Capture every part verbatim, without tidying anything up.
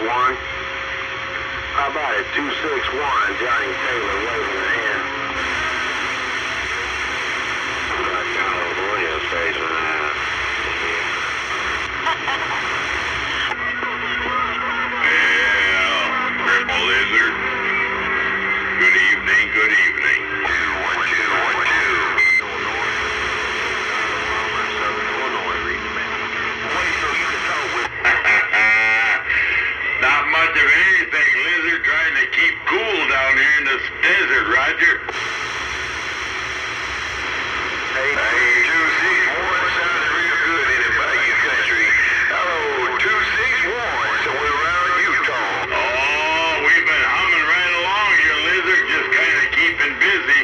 one. How about it? two six one, Johnny Taylor waving the hand. California station now. Well, Triple Lizard. Good evening, good evening. Two, one, two, one, two. Southern Illinois, reading me. Wait so you can talk with. Not much of anything, Lizard. Trying to keep cool down here in this desert, Roger. Hey, hey, two six one sounded real good in the Bayou country. Hello, two six one, so we're around Utah. Oh, we've been humming right along here, Lizard. Just kind of keeping busy.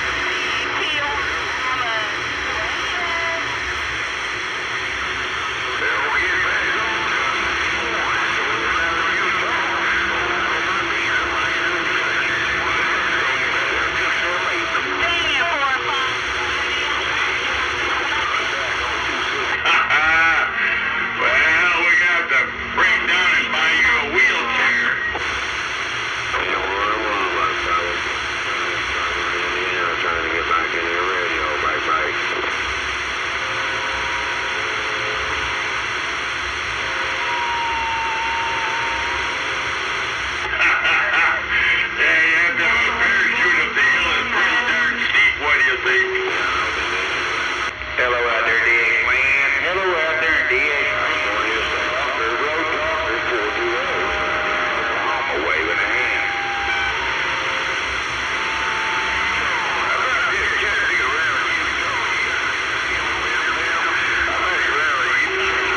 They'll get back on. So we're around Utah. Well, we got to break down and buy you a wheelchair. Trying to get back in your radio, bye bye. Yeah, you have to have a parachute up the hill. It's pretty darn steep. What do you think? Hello out there, D X man. Hello out there, D X man. Road Talker four two zero. I'm waving a hand. I'm not just catching around you. I'm not around you.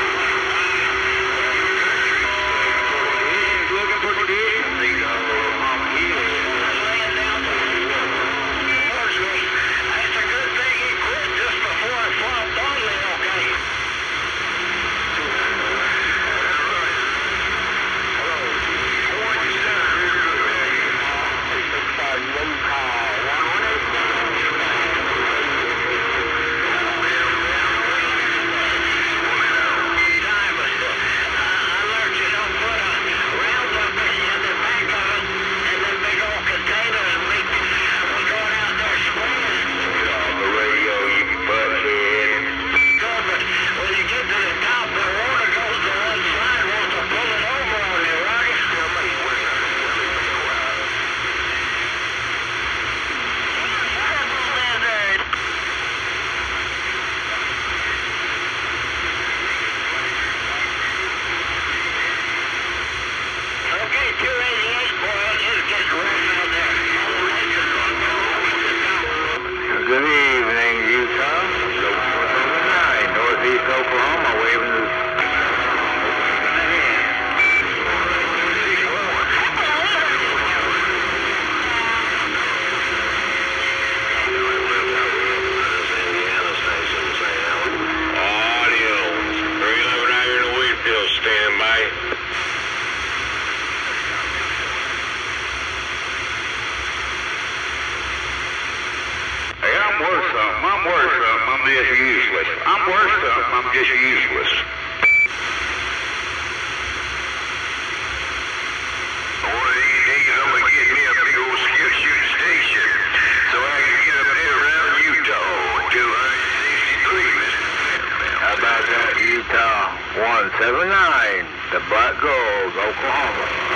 Looking for the distance. These are little mama hills. That's a good thing he quit just before I flopped on me, okay? Hello. Boy, you sound real good, man. six six five, low call. one one eight. Time, but I learned you don't put a Roundup in the back of it and then big old container and we, we going out there spraying. Get on the radio, you butthead. Good, but when you get to the top, the water goes to one side, wants to pull it over on you, Roger. Somebody's working on it. Lizard. Okay, two eighty-eight, boy, it's getting rough out there. Good evening, Utah. nine, Northeast Oklahoma, waving the... Audio. three eleven out here in the wheat field. Stand by. Hey, I'm worth something. I'm worth something. I'm just useless. I'm worth something. I'm just useless. One of these days, I'm gonna get me a big old skill shooting station so I can get up there around Utah. two sixty-three, mister. How about that, Utah? one seven nine, the Black Gold, Oklahoma.